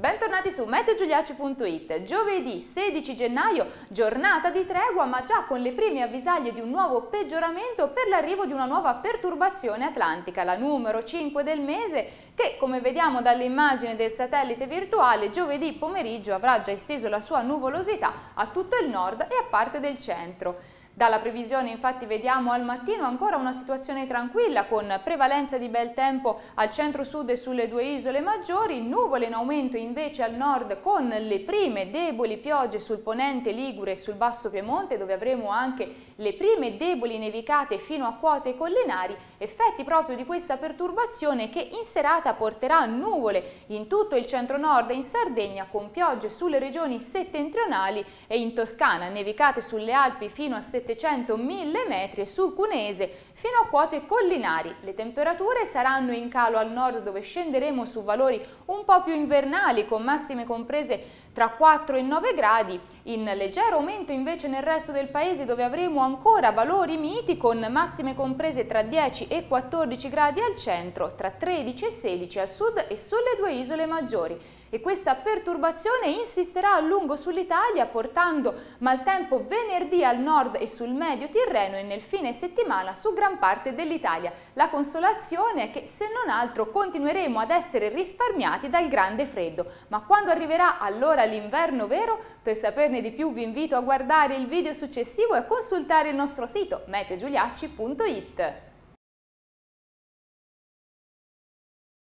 bentornati su meteogiuliaci.it. Giovedì 16 gennaio, giornata di tregua, ma già con le prime avvisaglie di un nuovo peggioramento per l'arrivo di una nuova perturbazione atlantica, la numero 5 del mese, che come vediamo dalle immagini del satellite virtuale, giovedì pomeriggio avrà già esteso la sua nuvolosità a tutto il nord e a parte del centro. Dalla previsione infatti vediamo al mattino ancora una situazione tranquilla con prevalenza di bel tempo al centro-sud e sulle due isole maggiori, nuvole in aumento invece al nord con le prime deboli piogge sul ponente Ligure e sul basso Piemonte, dove avremo anche le prime deboli nevicate fino a quote collinari, effetti proprio di questa perturbazione che in serata porterà nuvole in tutto il centro-nord e in Sardegna, con piogge sulle regioni settentrionali e in Toscana, nevicate sulle Alpi fino a 700-1000 metri e sul Cuneese fino a quote collinari. Le temperature saranno in calo al nord, dove scenderemo su valori un po' più invernali con massime comprese tra 4 e 9 gradi, in leggero aumento invece nel resto del paese, dove avremo ancora valori miti con massime comprese tra 10 e 14 gradi al centro, tra 13 e 16 al sud e sulle due isole maggiori. E questa perturbazione insisterà a lungo sull'Italia, portando maltempo venerdì al nord e sul medio Tirreno e nel fine settimana su gran parte dell'Italia. La consolazione è che se non altro continueremo ad essere risparmiati dal grande freddo, ma quando arriverà allora l'inverno vero? Per saperne di più vi invito a guardare il video successivo e a consultare il nostro sito meteogiuliaci.it.